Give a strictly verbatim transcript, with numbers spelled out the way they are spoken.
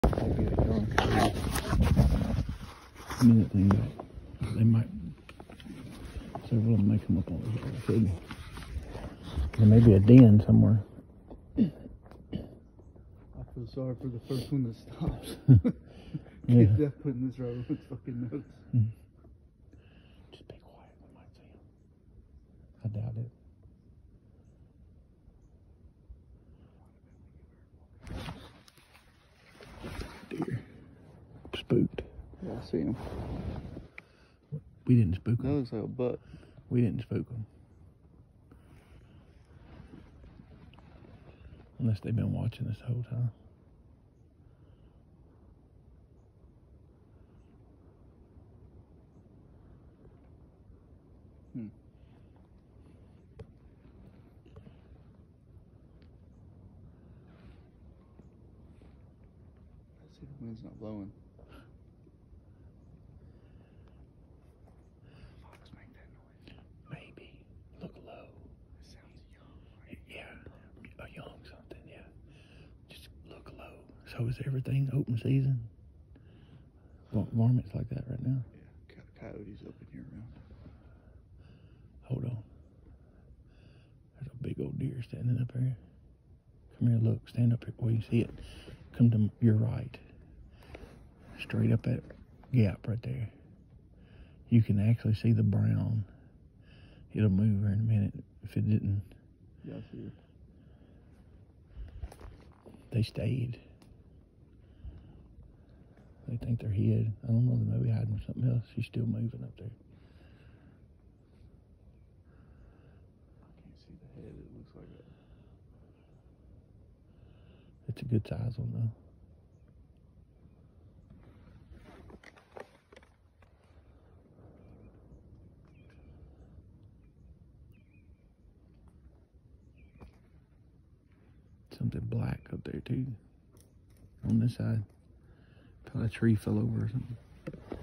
Maybe a young coyote. I mean, that thing, they might, several of them may come up on the field. There may be a den somewhere. I feel sorry for the first one that stops. Yeah. Get that put in this road with fucking notes. Mm. Just be quiet, we might see him. I doubt it. Deer. Spooked. Yeah, I see him. We didn't spook That them. looks like a buck. We didn't spook them. Unless they've been watching us the whole time. Hmm. I see the wind's not blowing. Fox make that noise. Maybe. Look low. It sounds young. Right? Yeah. A young something, yeah. Just look low. So is everything open season? Va- Varmints like that right now? Yeah, co coyotes open year round. Hold on. There's a big old deer standing up here. Come here, look. Stand up here where you see it. Come to your right. Straight up that gap right there. You can actually see the brown. It'll move here in a minute. If it didn't, Yeah, I see it. they stayed. They think they're hid. I don't know, they may be hiding with something else. She's still moving up there. I can't see the head. It looks like a... It's a good size one though. Something black up there too. On this side. Probably a tree fell over or something.